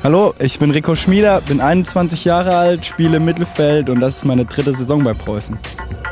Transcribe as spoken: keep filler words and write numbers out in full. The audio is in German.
Hallo, ich bin Rico Schmieder, bin einundzwanzig Jahre alt, spiele im Mittelfeld und das ist meine dritte Saison bei Preußen.